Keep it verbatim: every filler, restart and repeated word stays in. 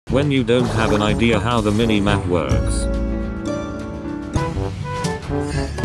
when you don't have an idea how the mini-map works.